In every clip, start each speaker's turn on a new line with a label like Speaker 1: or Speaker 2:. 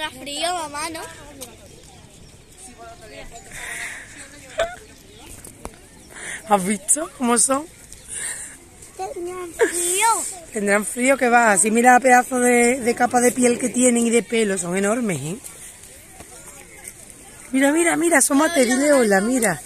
Speaker 1: tendrá frío, mamá, ¿no?
Speaker 2: ¿Has visto cómo son?
Speaker 1: Tendrán frío.
Speaker 2: Tendrán frío que va. Así mira el pedazo de capa de piel que tienen y de pelo. Son enormes, ¿eh? Mira, mira, mira. Asómate, dile hola, mira.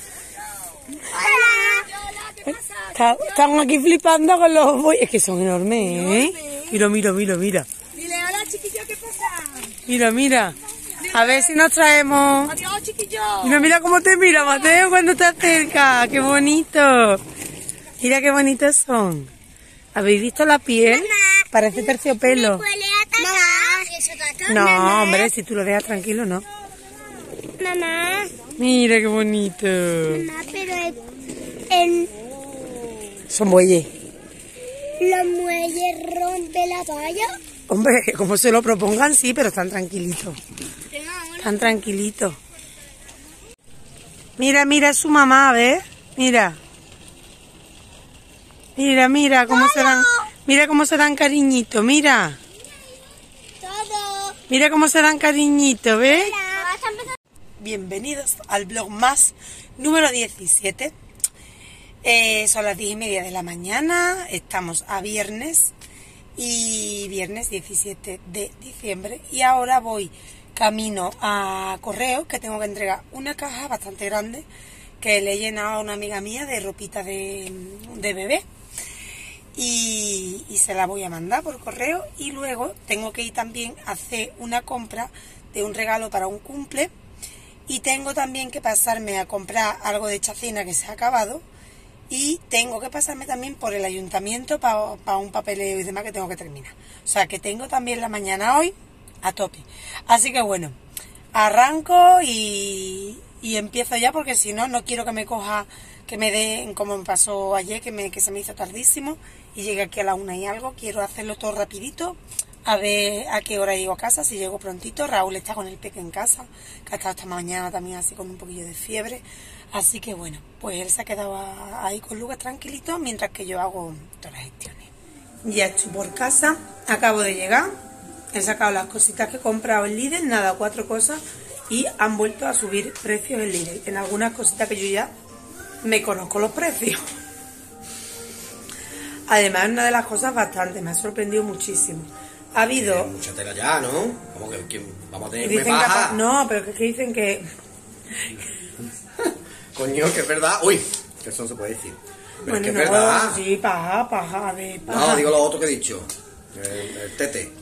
Speaker 2: Están aquí flipando con los boy. Es que son enormes, ¿eh? Mira, mira, mira, mira.
Speaker 1: Dile hola, chiquillo, ¿qué pasa?
Speaker 2: Mira, mira. A ver si nos traemos.
Speaker 1: Adiós, chiquillo.
Speaker 2: Mira, mira cómo te mira, Mateo, cuando te acerca. ¡Qué bonito! Mira qué bonitos son. ¿Habéis visto la piel?
Speaker 1: Mamá,
Speaker 2: Parece terciopelo.
Speaker 1: ¿puede atacar?
Speaker 2: No, hombre, si tú lo dejas tranquilo, no.
Speaker 1: Mamá,
Speaker 2: Mira qué bonito.
Speaker 1: mamá, pero en
Speaker 2: Son bueyes.
Speaker 1: los muelles rompe la valla.
Speaker 2: Hombre, como se lo propongan, sí, pero están tranquilitos. Están tranquilitos. Mira, mira su mamá, a ver. Mira. Mira, mira cómo se dan. Mira cómo se dan cariñito, mira.
Speaker 1: Todo.
Speaker 2: Mira cómo se dan cariñito, ¿ves?
Speaker 1: Vas a empezar.
Speaker 2: Bienvenidos al blog más número 17. Son las 10:30 de la mañana. Estamos a viernes. Y viernes 17 de diciembre. Y ahora voy camino a correo, que tengo que entregar una caja bastante grande que le he llenado a una amiga mía de ropita de bebé. Y se la voy a mandar por correo. Y luego tengo que ir también a hacer una compra de un regalo para un cumple. Y tengo también que pasarme a comprar algo de chacina que se ha acabado. Y tengo que pasarme también por el ayuntamiento para un papeleo y demás que tengo que terminar. O sea, que tengo también la mañana hoy a tope. Así que bueno, arranco y empiezo ya, porque si no, no quiero que me coja, que me den como me pasó ayer, que se me hizo tardísimo y llegué aquí a la 1 y algo. Quiero hacerlo todo rapidito, a ver a qué hora llego a casa, si llego prontito. Raúl está con el peque en casa, que ha estado esta mañana también así con un poquillo de fiebre. Así que bueno, pues él se ha quedado ahí con Lucas tranquilito mientras que yo hago todas las gestiones. Ya estoy por casa, acabo de llegar, he sacado las cositas que he comprado en Lidl, nada, 4 cosas, y han vuelto a subir precios en Lidl. En algunas cositas que yo ya me conozco los precios. Además, una de las cosas bastante, me ha sorprendido muchísimo. Ha habido...
Speaker 3: Mucha tela ya, ¿no? Como que vamos a tener que
Speaker 2: dicen
Speaker 3: bajar.
Speaker 2: no, pero que dicen que...
Speaker 3: Coño, que es verdad. Uy, que eso no se puede decir. Pero
Speaker 2: Bueno,
Speaker 3: es que
Speaker 2: no,
Speaker 3: es verdad.
Speaker 2: sí, paja, de paja.
Speaker 3: No, digo lo otro que he dicho. El tete.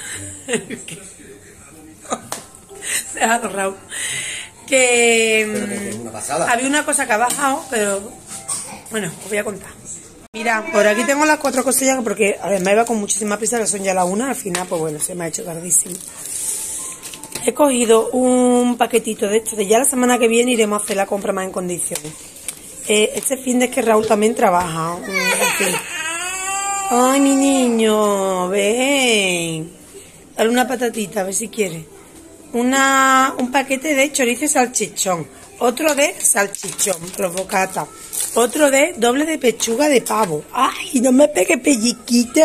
Speaker 2: Déjalo, Raúl. Que
Speaker 3: Pero que es una pasada.
Speaker 2: había una cosa que ha bajado, pero bueno, os voy a contar. Mira, por aquí tengo las 4 cosillas, porque además iba con muchísima prisa, que son ya las 1, al final, pues bueno, se me ha hecho tardísimo. He cogido un paquetito de estos, de ya la semana que viene iremos a hacer la compra más en condiciones. Este fin de que Raúl también trabaja. En fin. Ay, mi niño, ven. Dale una patatita, a ver si quieres. Un paquete de chorizo y salchichón. Otro de salchichón, provocata. Otro de doble de pechuga de pavo. Ay, no me pegue pelliquito.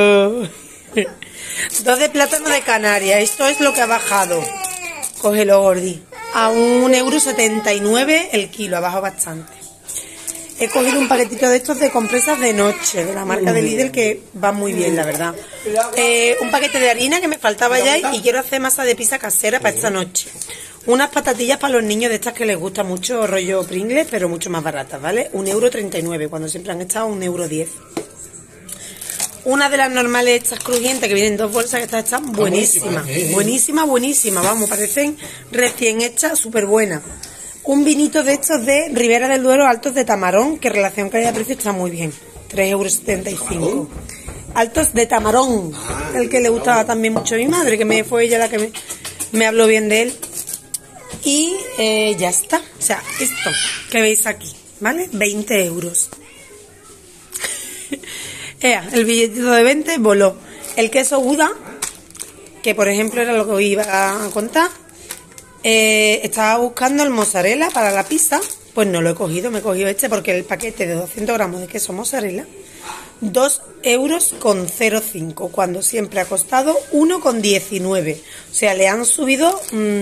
Speaker 2: 2 de plátano de Canarias. Esto es lo que ha bajado. Cógelo, gordi. A 1,79 € el kilo. Ha bajado bastante. He cogido un paquetito de estos de compresas de noche, de la marca de Lidl, que va muy bien, la verdad. Un paquete de harina que me faltaba ya y quiero hacer masa de pizza casera para esta noche. Unas patatillas para los niños de estas que les gusta mucho, rollo Pringles, pero mucho más baratas, ¿vale? 1,39 €, cuando siempre han estado 1,10 €. Una de las normales estas crujientes que vienen en 2 bolsas, que estas están buenísimas. Buenísimas, vamos, parecen recién hechas, súper buenas. Un vinito de estos de Ribera del Duero, altos de tamarón, que relación calidad-precio está muy bien. 3,75 €. Altos de tamarón, el que le gustaba también mucho a mi madre, que fue ella la que me habló bien de él. Y ya está. O sea, esto que veis aquí, ¿vale? 20 €. El billetito de 20 voló. El queso Gouda, que por ejemplo era lo que os iba a contar. Estaba buscando el mozzarella para la pizza. Pues no lo he cogido, me he cogido este porque el paquete de 200 gramos de queso mozzarella 2,05 €, cuando siempre ha costado 1,19 €. O sea, le han subido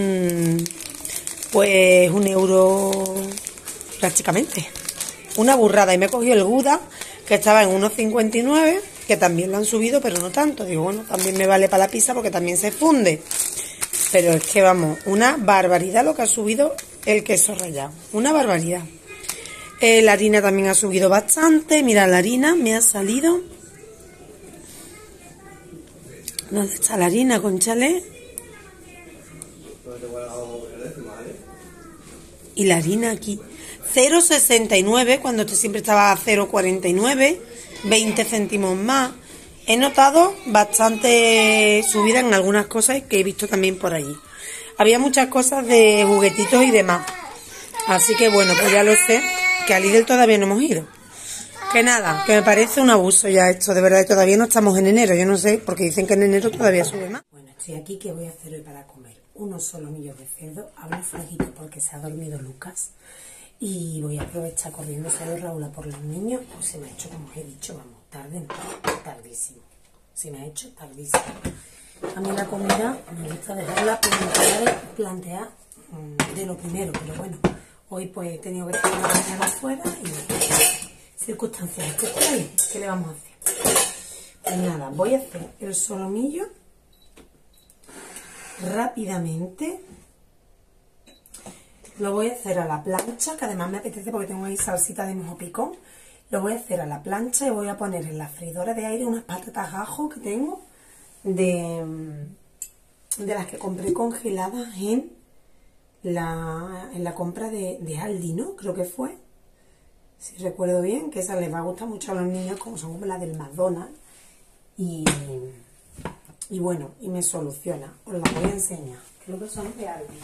Speaker 2: pues 1 euro prácticamente. Una burrada. Y me he cogido el Gouda, que estaba en 1,59 €, que también lo han subido, pero no tanto. Digo, bueno, también me vale para la pizza porque también se funde. Pero es que, vamos, una barbaridad lo que ha subido el queso rallado. Una barbaridad. La harina también ha subido bastante. Mira, la harina me ha salido... ¿Dónde está la harina, Conchale? Y la harina aquí. 0,69 cuando siempre estaba a 0,49. 20 céntimos más. He notado bastante subida en algunas cosas que he visto también por allí. Había muchas cosas de juguetitos y demás. Así que bueno, pues ya lo sé, que a Lidl todavía no hemos ido. Que nada, que me parece un abuso ya esto, de verdad, todavía no estamos en enero. Yo no sé, porque dicen que en enero todavía sube más. Bueno, estoy aquí, ¿qué voy a hacer hoy para comer? Unos solomillos de cerdo, hablo flojito porque se ha dormido Lucas. Y voy a aprovechar corriendo, sale Raúl a por los niños. Pues se me ha hecho, como os he dicho, vamos, tardísimo. Se me ha hecho tardísimo. A mí la comida me gusta dejarla plantear de lo primero, pero bueno, hoy pues he tenido que estar una mañana afuera y circunstancias que estoy ahí. ¿Qué le vamos a hacer? Pues nada, voy a hacer el solomillo rápidamente. Lo voy a hacer a la plancha, que además me apetece porque tengo ahí salsita de mojo picón. Lo voy a hacer a la plancha y voy a poner en la freidora de aire unas patatas ajo que tengo de las que compré congeladas en la compra de Aldi, ¿no? Creo que fue, si recuerdo bien, que esas les va a gustar mucho a los niños, como son como las del McDonald's. Y bueno, y me soluciona. Os las voy a enseñar. Creo que son de Aldi.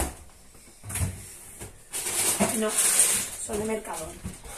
Speaker 2: No, son de Mercadona.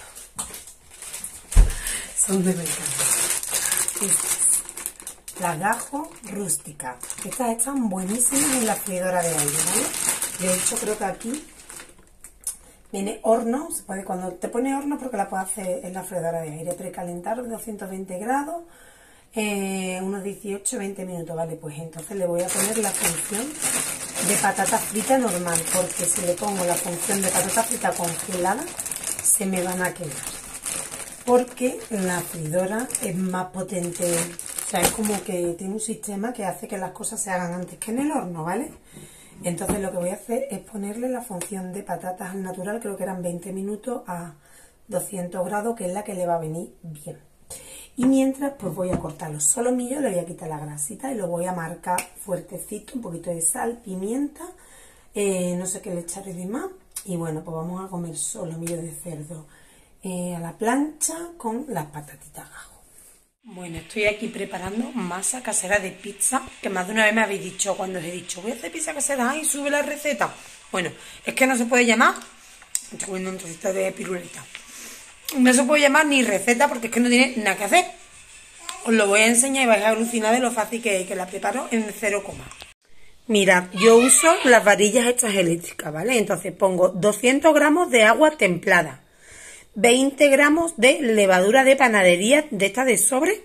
Speaker 2: Son de Mercadona. Las Gajo rústicas. Estas están buenísimas en la freidora de aire, ¿vale? De hecho, creo que aquí viene horno. Se puede, cuando te pone horno, porque la puedes hacer en la freidora de aire. Precalentar de 220 grados, unos 18-20 minutos, ¿vale? Pues entonces le voy a poner la función de patata frita normal, porque si le pongo la función de patata frita congelada, se me van a quemar. Porque la freidora es más potente, o sea, es como que tiene un sistema que hace que las cosas se hagan antes que en el horno, ¿vale? Entonces lo que voy a hacer es ponerle la función de patatas al natural, creo que eran 20 minutos a 200 grados, que es la que le va a venir bien. Y mientras, pues voy a cortar los solomillos, le voy a quitar la grasita y lo voy a marcar fuertecito, un poquito de sal, pimienta, no sé qué le echaré de más. Y bueno, pues vamos a comer solomillos de cerdo a la plancha con las patatitas ajo. Bueno, estoy aquí preparando masa casera de pizza, que más de una vez me habéis dicho, cuando os he dicho, voy a hacer pizza casera y sube la receta. Bueno, es que no se puede llamar, estoy comiendo un trocito de piruleta. No se puede llamar ni receta porque es que no tiene nada que hacer. Os lo voy a enseñar y vais a alucinar de lo fácil que es, que la preparo en 0, mirad, yo uso las varillas estas eléctricas, ¿vale? Entonces pongo 200 gramos de agua templada, 20 gramos de levadura de panadería de esta de sobre,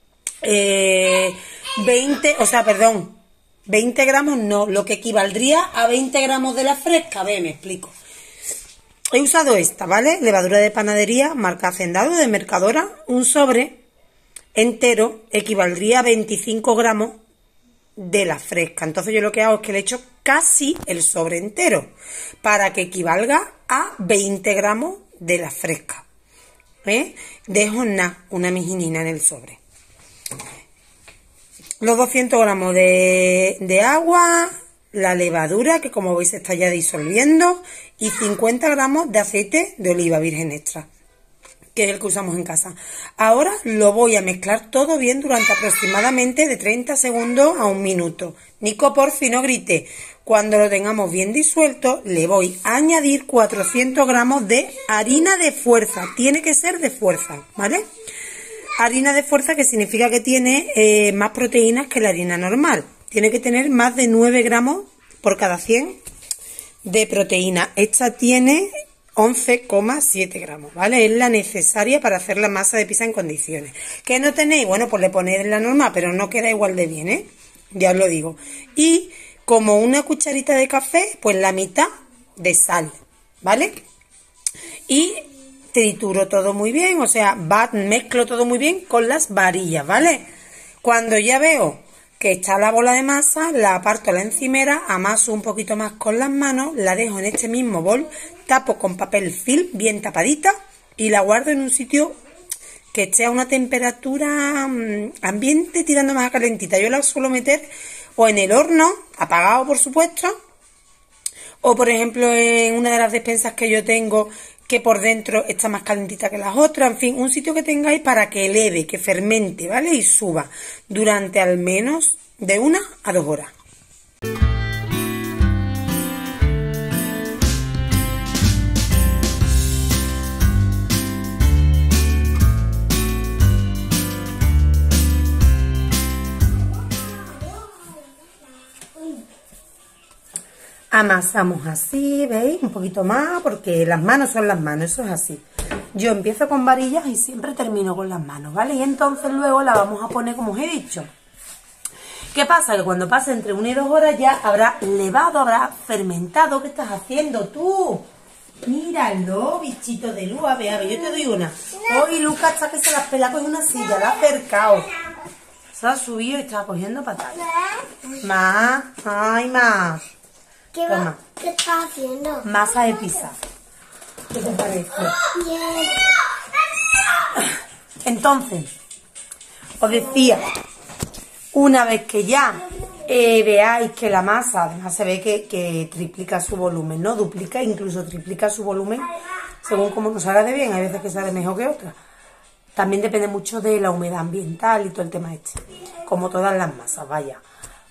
Speaker 2: 20 gramos no, lo que equivaldría a 20 gramos de la fresca. A ver, me explico. He usado esta, ¿vale? Levadura de panadería, marca Hacendado, de Mercadona. Un sobre entero equivaldría a 25 gramos de la fresca. Entonces yo lo que hago es que le echo casi el sobre entero para que equivalga a 20 gramos de la fresca. Dejo una mijinina en el sobre. Los 200 gramos de agua, la levadura, que como veis se está ya disolviendo, y 50 gramos de aceite de oliva virgen extra, que es el que usamos en casa. Ahora lo voy a mezclar todo bien durante aproximadamente de 30 segundos a 1 minuto. Nico, por fin no grite. Cuando lo tengamos bien disuelto, le voy a añadir 400 gramos de harina de fuerza. Tiene que ser de fuerza, ¿vale? Harina de fuerza, que significa que tiene más proteínas que la harina normal. Tiene que tener más de 9 gramos por cada 100 de proteína. Esta tiene 11,7 gramos, ¿vale? Es la necesaria para hacer la masa de pizza en condiciones. ¿Qué no tenéis? Bueno, pues le ponéis la normal, pero no queda igual de bien, ¿eh? Ya os lo digo. Y como una cucharita de café, pues la mitad de sal, ¿vale? Y trituro todo muy bien, o sea, mezclo todo muy bien con las varillas, ¿vale? Cuando ya veo que está la bola de masa, la aparto a la encimera, amaso un poquito más con las manos, la dejo en este mismo bol, tapo con papel film bien tapadita y la guardo en un sitio que esté a una temperatura ambiente tirando más a calentita. Yo la suelo meter o en el horno, apagado por supuesto, o por ejemplo en una de las despensas que yo tengo que por dentro está más calentita que las otras, en fin, un sitio que tengáis para que eleve, que fermente, ¿vale? Y suba durante al menos de 1 a 2 horas. Amasamos así, ¿veis? Un poquito más, porque las manos son las manos, eso es así. Yo empiezo con varillas y siempre termino con las manos, ¿vale? Y entonces luego la vamos a poner como os he dicho. ¿Qué pasa? Que cuando pase entre 1 y 2 horas ya habrá levado, habrá fermentado. ¿Qué estás haciendo tú? Míralo, bichito de luz. A ver, yo te doy una. Hoy Lucas está que se las pela con una silla, la ha acercado. Se ha subido y está cogiendo patatas. Más, ay, más.
Speaker 1: ¿Qué estás haciendo?
Speaker 2: Masa de pizza. ¿Qué te parece?
Speaker 1: Bien.
Speaker 2: Entonces, os decía, una vez que ya veáis que la masa, además se ve que triplica su volumen, no duplica, incluso triplica su volumen, según como nos haga de bien, hay veces que sale mejor que otras. También depende mucho de la humedad ambiental y todo el tema este, como todas las masas, vaya.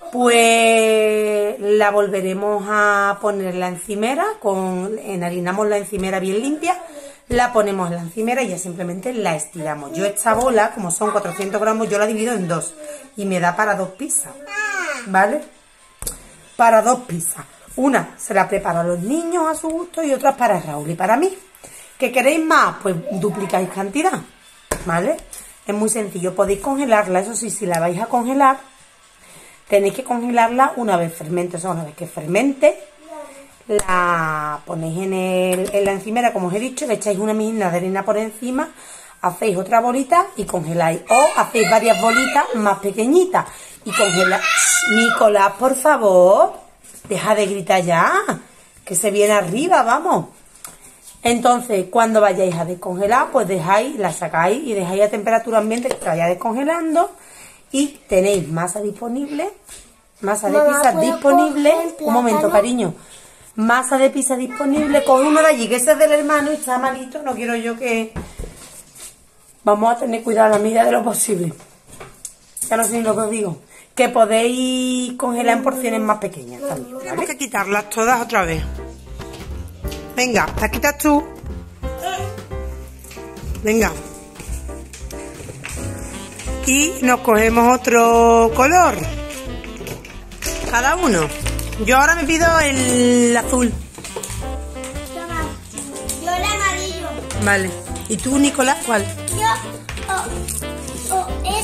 Speaker 2: Pues la volveremos a poner en la encimera, enharinamos la encimera bien limpia, la ponemos en la encimera y ya simplemente la estiramos. Yo esta bola, como son 400 gramos, yo la divido en 2 y me da para 2 pizzas, ¿vale? Para 2 pizzas. Una se la preparo a los niños a su gusto y otra para Raúl y para mí. ¿Qué queréis más? Pues duplicáis cantidad, ¿vale? Es muy sencillo, podéis congelarla, eso sí, si la vais a congelar, tenéis que congelarla una vez fermente, o sea, una vez que fermente, la ponéis en la encimera, como os he dicho, le echáis una mijina de harina por encima, hacéis otra bolita y congeláis. O hacéis varias bolitas más pequeñitas y congeláis. Nicolás, por favor, deja de gritar ya, que se viene arriba, vamos. Entonces, cuando vayáis a descongelar, pues la sacáis y dejáis a temperatura ambiente que se vaya descongelando. Y tenéis masa disponible, masa de pizza disponible. Un momento, cariño. Masa de pizza disponible con uno de allí, que ese es del hermano y está malito. No quiero yo que... Vamos a tener cuidado a la medida de lo posible. Ya no sé ni lo que os digo. Que podéis congelar en porciones más pequeñas también, ¿vale? Tenemos que quitarlas todas otra vez. Venga, ¿las quitas tú? Venga. Y nos cogemos otro color. Cada uno. Yo ahora me pido el azul.
Speaker 1: Toma. Yo el amarillo.
Speaker 2: Vale. ¿Y tú, Nicolás, cuál?
Speaker 1: Yo,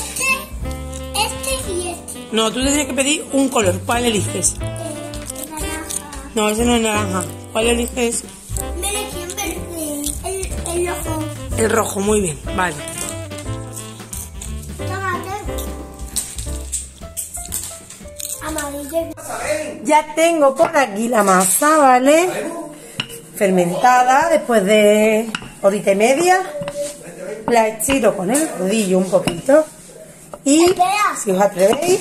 Speaker 1: este y este.
Speaker 2: No, tú tienes que pedir un color. ¿Cuál eliges?
Speaker 1: Naranja.
Speaker 2: No, ese no es naranja. ¿Cuál eliges?
Speaker 1: Me elegí en verde. El rojo.
Speaker 2: El rojo, muy bien. Vale.
Speaker 1: Amarillo.
Speaker 2: Ya tengo por aquí la masa, ¿vale? Fermentada después de horita y media. La estiro con el rodillo un poquito. Y, si os atrevéis,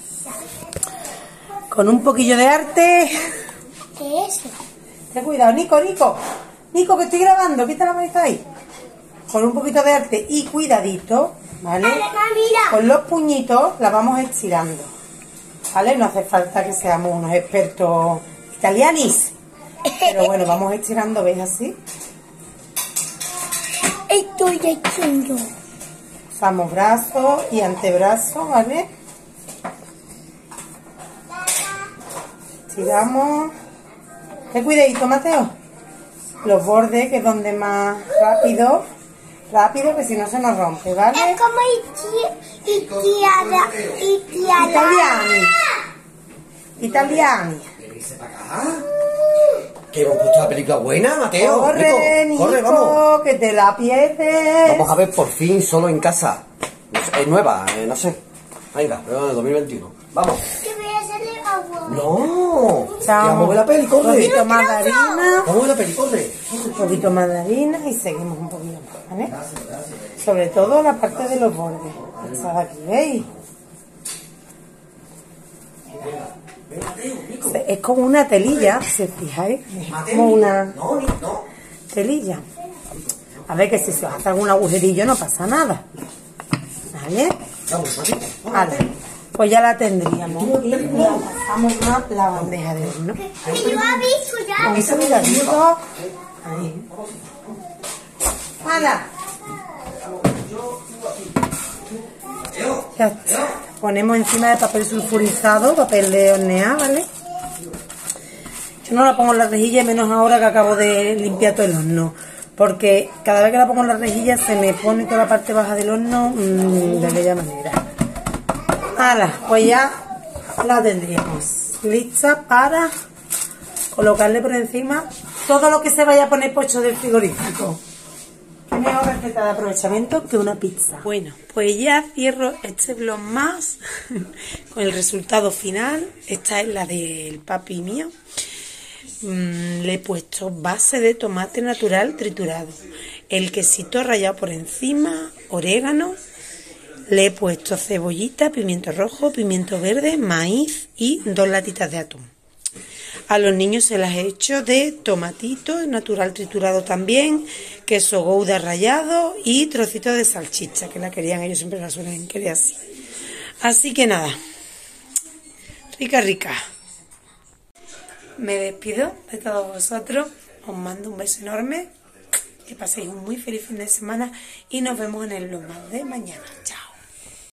Speaker 2: con un poquillo de arte...
Speaker 1: ¿Qué es eso?
Speaker 2: Ten cuidado, Nico, que estoy grabando, quita la mano ahí. Con un poquito de arte y cuidadito, ¿vale? Con los puñitos la vamos estirando, ¿vale? No hace falta que seamos unos expertos italianis, pero bueno, vamos estirando, ¿veis? Así.
Speaker 1: Estoy echando.
Speaker 2: Usamos brazos y antebrazos, ¿vale? Estiramos. Ten cuidadito, Mateo. los bordes, que es donde más rápido, que si no se nos rompe, ¿vale?
Speaker 1: Es como
Speaker 2: Italiani.
Speaker 3: ¿Venirse para acá? ¿Que hemos puesto la película buena, Mateo?
Speaker 2: Corre,
Speaker 3: Nico, corre,
Speaker 2: Nico,
Speaker 3: vamos.
Speaker 2: que te la pierdes.
Speaker 3: Vamos a ver por fin Solo en Casa. Es nueva, no sé. Venga, pero en el 2021. Vamos.
Speaker 1: Que voy a hacerle agua.
Speaker 3: No.
Speaker 2: Chao.
Speaker 3: Vamos a ver la peli,
Speaker 2: Un
Speaker 3: corre.
Speaker 2: poquito más de harina,
Speaker 3: Vamos a ver la peli, corre.
Speaker 2: un poquito más de harina y seguimos un poquito más, ¿vale? Sobre todo la parte de los bordes. Esta de aquí, ¿veis? Es como una telilla, si os fijáis. Es como una
Speaker 3: No, no.
Speaker 2: telilla. A ver, que si se os hace algún agujerillo no pasa nada. ¿Vale?
Speaker 3: Vamos, Mateo.
Speaker 2: Vale, pues ya la tendríamos. Y la pasamos a la bandeja de horno.
Speaker 1: Que yo aviso ya.
Speaker 2: Con ese cuidadito. Ahí. ¡Hala! Ya está. Ponemos encima de papel sulfurizado, papel de hornear, ¿vale? Yo no la pongo en la rejilla, menos ahora que acabo de limpiar todo el horno. Porque cada vez que la pongo en la rejilla se me pone toda la parte baja del horno de aquella manera. ¡Hala! Pues ya la tendríamos lista para colocarle por encima todo lo que se vaya a poner puesto del frigorífico. Qué mejor receta de aprovechamiento que una pizza. Bueno, pues ya cierro este vlog más con el resultado final. Esta es la del papi mío. Le he puesto base de tomate natural triturado, el quesito rallado por encima, orégano. Le he puesto cebollita, pimiento rojo, pimiento verde, maíz y 2 latitas de atún. A los niños se las he hecho de tomatito natural triturado también, queso gouda rallado y trocitos de salchicha, que la querían, ellos siempre la suelen querer así. Así que nada, rica, rica. Me despido de todos vosotros, os mando un beso enorme, que paséis un muy feliz fin de semana y nos vemos en el vlog de mañana. Chao.